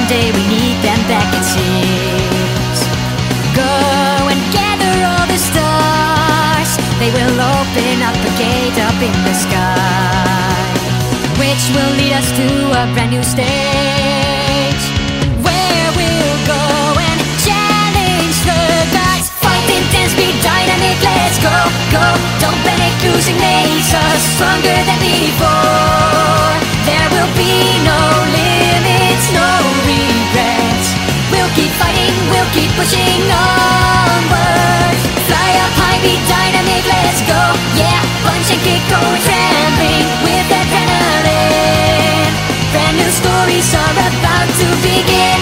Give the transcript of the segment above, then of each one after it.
someday we need them back, it seems. Go and gather all the stars. They will open up a gate up in the sky, which will lead us to a brand new stage, where we'll go and challenge the gods. Fight intense, be dynamic, let's go, go. Don't panic, losing makes us stronger than before. There will be no limits, no regrets. We'll keep fighting, we'll keep pushing onward. Fly up high, be dynamic, let's go. Yeah, punch and kick, go trampling with adrenaline. Brand new stories are about to begin.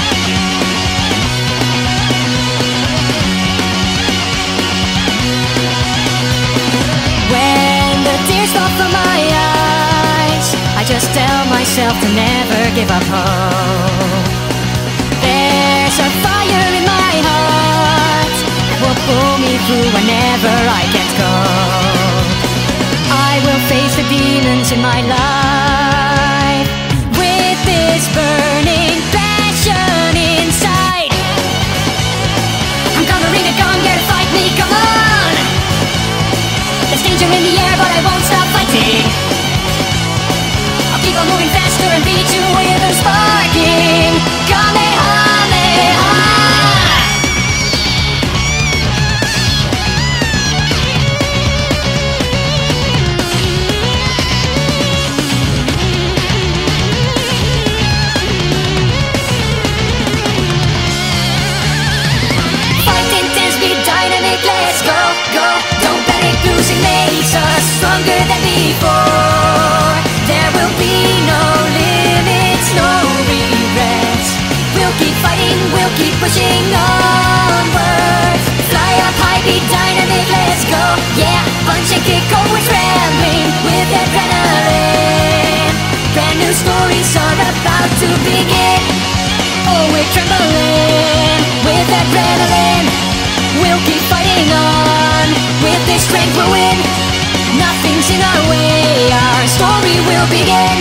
When the tears fall from my eyes, I just tell myself to never give up hope. There's a fire in my heart that will pull me through whenever I can't go. I will face the demons in my life with this burning passion inside. I'm gonna ring a gong, dare to fight me, come on. There's danger in the air, but I won't stop fighting. I'll keep on moving faster and beat you with a sparking Kamehameha. Fight intense, be dynamic, let's go, go. Don't panic, losing makes us stronger than before. There will be no limits, no regrets. We'll keep fighting, we'll keep pushing onward. Fly up high, be dynamic, let's go. Yeah, punch and kick, go, we're trembling with adrenaline. Brand new stories are about to begin. Oh, we're trembling with adrenaline. We'll keep fighting on, with this strength we'll win. Nothing's in our way, our story will begin.